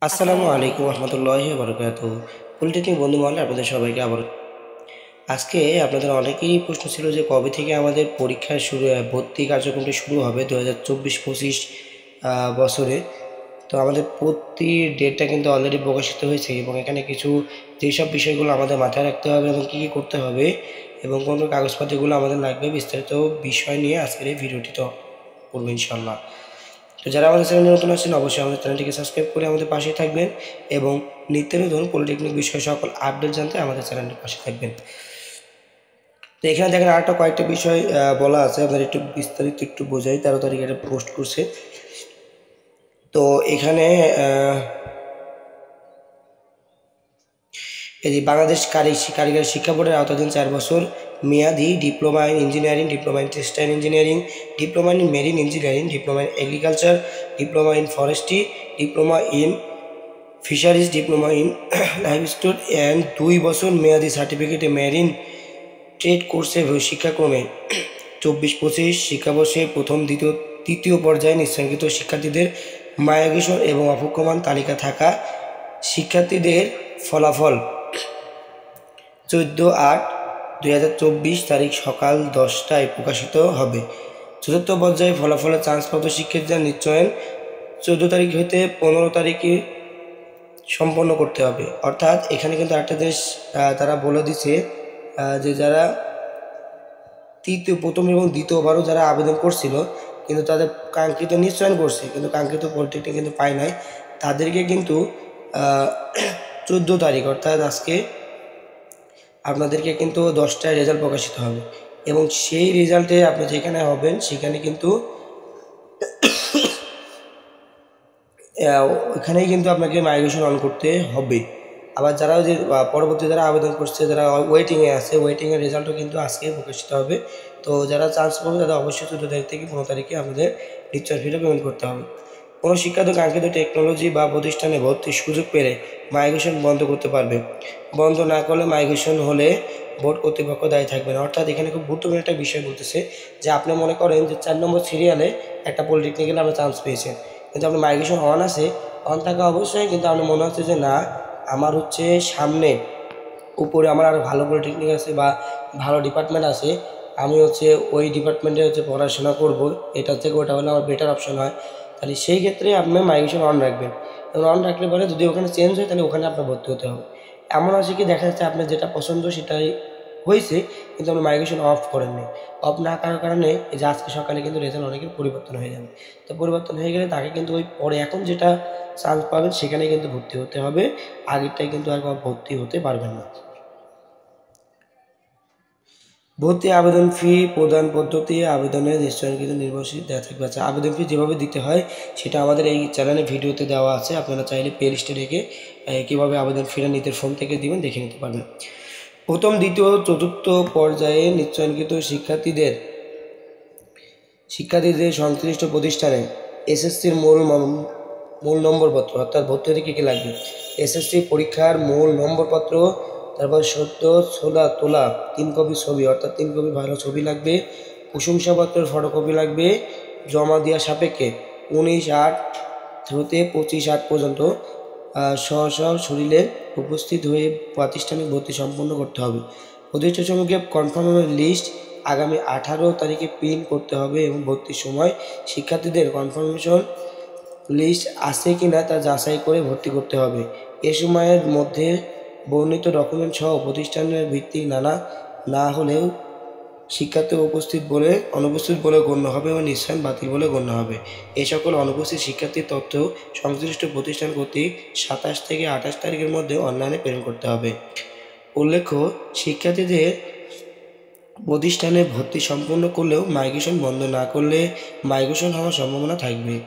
আসসালামু আলাইকুম রহমতুল্লাহি বারাকাতুহু। পলিটেকনিক বন্ধু মহলে আপনাদের সবাইকে আবার আজকে আপনাদের অনেকেরই প্রশ্ন ছিল যে কবে থেকে আমাদের পরীক্ষা শুরু ভর্তি কার্যক্রমটি শুরু হবে 2024-25 বছরে। তো আমাদের ভর্তি ডেটটা কিন্তু অলরেডি প্রকাশিত হয়েছে এবং এখানে কিছু যেসব বিষয়গুলো আমাদের মাথায় রাখতে হবে এবং কী কী করতে হবে এবং কোন কাগজপত্রগুলো আমাদের লাগবে বিস্তারিত বিষয় নিয়ে আজকের এই ভিডিওটি তো করবো ইনশাল্লাহ। তো যারা আমাদের চ্যানেলে নতুন আছেন অবশ্যই আমাদের চ্যানেলটিকে সাবস্ক্রাইব করে আমাদের পাশেই থাকবেন এবং নিত্য নতুন পলিটেকনিক বিষয় সকল আপডেট জানতে আমাদের চ্যানেলের পাশে থাকবেন। তো এখানে দেখেন আরেকটা কয়েকটা বিষয় বলা আছে, আপনার একটু বিস্তারিত একটু বোঝাই। 13 তারিখে এটা পোস্ট করছে। তো এখানে এই যে বাংলাদেশ কারিগরি শিক্ষা বোর্ডের আওতাধীন 4 বছর মেয়াদি diploma in engineering, diploma in textile engineering, diploma in marine engineering, diploma in agriculture, diploma in forestry, diploma in fisheries, diploma in livestock and 2 বছর মেয়াদি সার্টিফিকেটে মেরিন ট্রেড কোর্সে শিক্ষাক্রমে 24-25 শিক্ষাবর্ষে প্রথম তৃতীয় পর্যায়ে নিঃসংখ্যিত শিক্ষার্থীদের মাইগ্রেশন এবং অপক্ষমান তালিকা থাকা শিক্ষার্থীদের ফলাফল 14/8/2024 তারিখ সকাল 10টায় প্রকাশিত হবে। চতুর্থ পর্যায়ে ফলাফলের চান্সপ্রাপ্ত শিক্ষার্থীদের নিশ্চয়ন 14 তারিখ হতে 15 তারিখে সম্পন্ন করতে হবে। অর্থাৎ এখানে কিন্তু একটা জিনিস তারা বলে দিচ্ছে যে যারা প্রথম এবং দ্বিতীয়বারও যারা আবেদন করছিল কিন্তু তাদের কাঙ্ক্ষিত নিশ্চয়ন করছে কিন্তু কাঙ্ক্ষিত পলিটেকনিক কিন্তু পায় নাই, তাদেরকে কিন্তু 14 তারিখ অর্থাৎ আজকে আপনাদেরকে কিন্তু 10টায় রেজাল্ট প্রকাশিত হবে এবং সেই রেজাল্টে আপনি যেখানে হবেন সেখানে কিন্তু ওখানেই কিন্তু আপনাকে মাইগ্রেশন অন করতে হবে। আবার যারা যে পরবর্তী যারা আবেদন করছে, যারা ওয়েটিংয়ে আছে, ওয়েটিংয়ের রেজাল্টও কিন্তু আজকে প্রকাশিত হবে। তো যারা চান্স পাবে তারা অবশ্যই 14 তারিখ থেকে 15 তারিখে আমাদের নিশ্চয় ফিটা পেমেন্ট করতে হবে। কোনো শিক্ষার্থী কাঙ্ক্ষিত টেকনোলজি বা প্রতিষ্ঠানে ভর্তির সুযোগ পেলে মাইগ্রেশন বন্ধ করতে পারবে। বন্ধ না করলে মাইগ্রেশন হলে বোর্ড কর্তৃপক্ষ দায়ী থাকবে না। অর্থাৎ এখানে খুব গুরুত্বপূর্ণ একটা বিষয় বলতেছে যে আপনি মনে করেন যে 4 নম্বর সিরিয়ালে একটা পলিটেকনিক্যালে আমরা চান্স পেয়েছেন কিন্তু আপনার মাইগ্রেশন অন আছে, অন থাকা অবশ্যই, কিন্তু আপনার মনে হচ্ছে যে না আমার হচ্ছে সামনে উপরে আমার আরও ভালো পলিটেকনিক আছে বা ভালো ডিপার্টমেন্ট আছে, আমি হচ্ছে ওই ডিপার্টমেন্টে হচ্ছে পড়াশোনা করব, এটা থেকে ওটা হলে আমার বেটার অপশন হয়, তাহলে সেই ক্ষেত্রে আপনি মাইগ্রেশন অন রাখবেন এবং অন রাখলে পরে যদি ওখানে চেঞ্জ হয় তাহলে ওখানে আপনার ভর্তি হতে হবে। এমন আছে কি দেখা যাচ্ছে আপনার যেটা পছন্দ সেটাই হয়েছে কিন্তু আপনি মাইগ্রেশন অফ করেননি। অফ না করার কারণে এই যে আজকে সকালে কিন্তু রেজাল্ট অনেকের পরিবর্তন হয়ে যাবে। তো পরিবর্তন হয়ে গেলে তাকে কিন্তু ওই পরে এখন যেটা চান্স পাবেন সেখানে কিন্তু ভর্তি হতে হবে, আগেরটাই কিন্তু আর ভর্তি হতে পারবেন না। ভর্তি আবেদন ফি প্রদান পদ্ধতি আবেদনের নিশ্চয়ই কিন্তু নির্ভরশীল দেওয়া থাকবে। আচ্ছা, আবেদন ফি যেভাবে দিতে হয় সেটা আমাদের এই চ্যানেলে ভিডিওতে দেওয়া আছে, আপনারা চাইলে প্লে লিস্টে রেখে কীভাবে আবেদন ফিটা নিজের ফোন থেকে দিবেন দেখে নিতে পারবেন। প্রথম, দ্বিতীয়, চতুর্থ পর্যায়ে নিশ্চয়নকৃত শিক্ষার্থীদের সংশ্লিষ্ট প্রতিষ্ঠানে এসএসসির মূল নম্বরপত্র, অর্থাৎ ভর্তি হতে কী কী লাগবে, এসএসসি পরীক্ষার মূল নম্বরপত্র, তারপর সদ্য তোলা 3 কপি ছবি, অর্থাৎ 3 কপি ভালো ছবি লাগবে, প্রশংসাপত্রের ফটোকপি লাগবে, জমা দেওয়া সাপেক্ষে 19/8 হতে 25/8 পর্যন্ত শরীরে উপস্থিত হয়ে প্রাতিষ্ঠানিক ভর্তি সম্পন্ন করতে হবে। প্রতিষ্ঠান সমূহকে কনফার্মের লিস্ট আগামী 18 তারিখে প্রিন্ট করতে হবে এবং ভর্তির সময় শিক্ষার্থীদের কনফার্মেশন লিস্ট আছে কিনা তা যাচাই করে ভর্তি করতে হবে। এ সময়ের মধ্যে বর্ণিত ডকুমেন্ট সহ প্রতিষ্ঠানের ভিত্তিক না হলেও শিক্ষার্থী অনুপস্থিত বলে গণ্য হবে এবং নিঃসরণ বাতিল বলে গণ্য হবে। এই সকল অনুপস্থিত শিক্ষার্থীর তথ্য সংশ্লিষ্ট প্রতিষ্ঠান কর্তৃক 27 থেকে 28 তারিখের মধ্যে অনলাইনে প্রেরণ করতে হবে। উল্লেখ্য, শিক্ষার্থীদের প্রতিষ্ঠানে ভর্তি সম্পন্ন করলেও মাইগ্রেশন বন্ধ না করলে মাইগ্রেশন হওয়ার সম্ভাবনা থাকবে।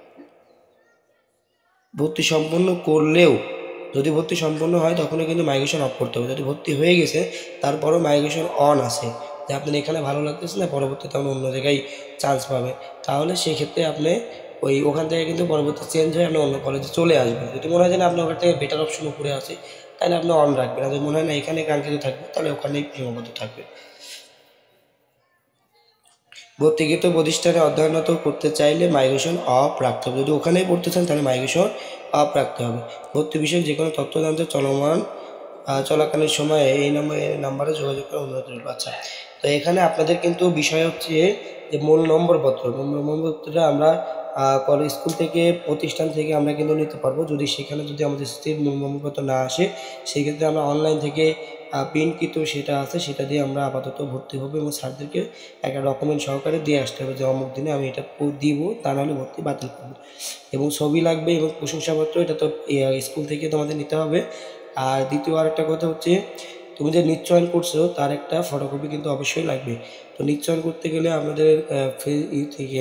যদি ভর্তি সম্পন্ন হয় তখনও কিন্তু মাইগ্রেশন অফ করতে হবে। যদি ভর্তি হয়ে গেছে তারপরও মাইগ্রেশন অন আছে যে আপনার এখানে ভালো লাগতেছে না, পরবর্তীতে আপনি অন্য জায়গায় চান্স পাবে, তাহলে সেক্ষেত্রে আপনি ওখান থেকে কিন্তু পরবর্তী চেঞ্জ হয়ে আপনি অন্য কলেজে চলে আসবেন। যদি মনে হয় যে আপনি ওখান থেকে বেটার অপশন উপরে আছে তাহলে আপনি অন রাখবেন, আর যদি মনে হয় না এখানে কাঙ্ক্ষিত থাকবে তাহলে ওখানেই সীমাবদ্ধ থাকবে। ভর্তিকৃত প্রতিষ্ঠানে অধ্যয়নরত করতে চাইলে মাইগ্রেশন অফ রাখতে হবে। যদি ওখানেই পড়তে চান তাহলে মাইগ্রেশন অফ রাখতে হবে। ভর্তি বিষয়ক যে কোনো তথ্য জানতে চলাকালীন সময়ে এই নাম্বারে যোগাযোগ করে অনুরোধ রইল। আচ্ছা, তো এখানে আপনাদের কিন্তু বিষয় হচ্ছে যে মূল নম্বরপত্রটা আমরা কলেজ স্কুল থেকে প্রতিষ্ঠান থেকে আমরা কিন্তু নিতে পারবো। যদি সেখানে যদি আমাদের স্থির মূল নম্বরপত্র না আসে, সেক্ষেত্রে আমরা অনলাইন থেকে প্রিন্টকৃত সেটা আছে, সেটা দিয়ে আমরা আপাতত ভর্তি হবে এবং স্যারদেরকে একটা ডকুমেন্ট সহকারে দিয়ে আসতে হবে যে অমুক দিনে আমি এটা দিব, তা নাহলে ভর্তি বাতিল করবো। এবং ছবি লাগবে এবং প্রশংসাপত্র, এটা তো স্কুল থেকে তোমাদের নিতে হবে। আর দ্বিতীয় আরেকটা কথা হচ্ছে, তুমি যে নিশ্চয়ন করছো তার একটা ফটোকপি কিন্তু অবশ্যই লাগবে। তো নিশ্চয়ন করতে গেলে আমাদের থেকে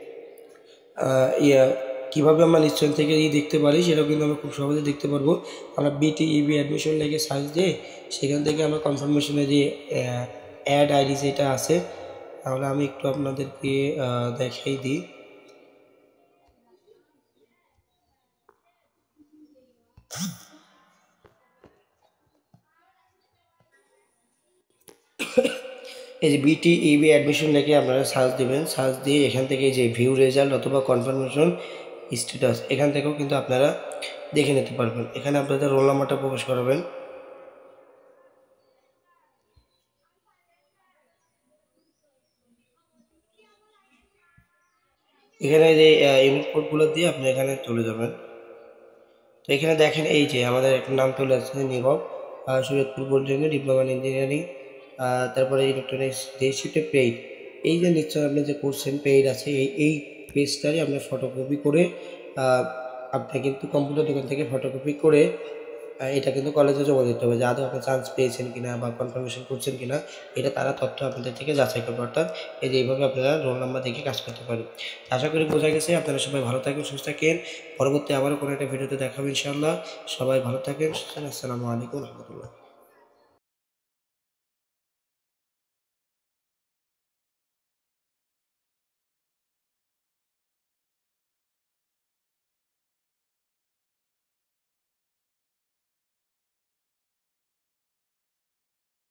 কীভাবে আমরা নিশ্চয়ন থেকে দেখতে পারি সেটাও কিন্তু আমরা খুব সহজে দেখতে পারবো। আমরা BTEB অ্যাডমিশন লেগে সার্চ দিয়ে সেখান থেকে আমরা কনফার্মেশনে যে অ্যাড আইডি যেটা আছে, তাহলে আমি একটু আপনাদেরকে দেখাই দিই। এই যে BTEB অ্যাডমিশন লিখে আপনারা সার্চ দেবেন, সার্চ দিয়ে এখান থেকে যে ভিউ রেজাল্ট অথবা কনফার্মেশন স্ট্যাটাস, এখান থেকেও কিন্তু আপনারা দেখে নিতে পারবেন। এখানে আপনাদের রোল নাম্বারটা প্রবেশ করাবেন। এখানে যে ইউনিট কোডগুলো দিয়ে আপনি এখানে চলে যাবেন। তো এখানে দেখেন এই যে আমাদের একটা নাম চলে আসছে, নিগম Shariatpur polytechnic diploma in engineering, তারপরে ইলেকট্রনিক্স যে শিফটে পেইড, এই যে নিশ্চয় আপনি যে করছেন পেইড আছে, এই পেজটারই আপনি ফটোকপি করে আপনি কিন্তু কম্পিউটার দোকান থেকে ফটোকপি করে এটা কিন্তু কলেজে জমা দিতে হবে যে আদৌ আপনি চান্স পেয়েছেন কিনা বা কনফার্মেশন করছেন কিনা, এটা তারা তথ্য আপনাদের থেকে যাচাই করবে। অর্থাৎ এই যে এইভাবে আপনারা রোল নাম্বার দেখে কাজ করতে পারেন। আশা করি বোঝা গেছে। আপনারা সবাই ভালো থাকেন, সুস্থ থাকেন। পরবর্তী আবারও কোনো একটা ভিডিওতে দেখাবো ইনশাআল্লাহ। সবাই ভালো থাকেন। আসসালামু আলাইকুম রহমতুল্লাহ।